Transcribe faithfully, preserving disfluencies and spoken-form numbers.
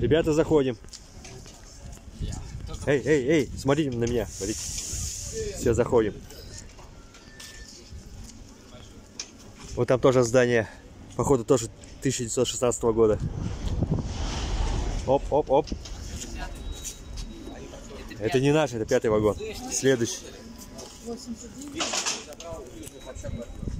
Ребята, заходим. Эй, эй, эй, смотрите на меня. Смотрите. Все, заходим. Вот там тоже здание. Походу, тоже тысяча девятьсот шестнадцатого года. Оп, оп, оп. Это не наш, это пятый вагон. Следующий.